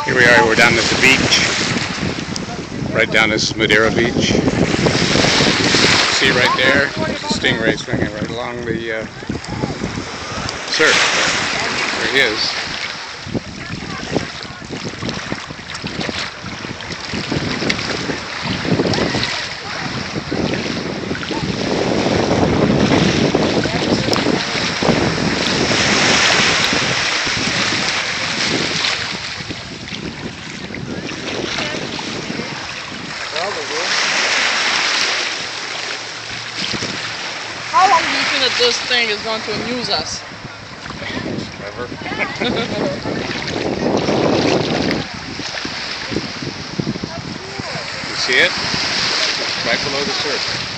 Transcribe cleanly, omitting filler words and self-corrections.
Here we are, we're down at the beach, right down this Madeira beach. See right there, there's a stingray swinging right along the surf. There he is. How long do you think that this thing is going to amuse us? Forever. You see it? Right below the surface.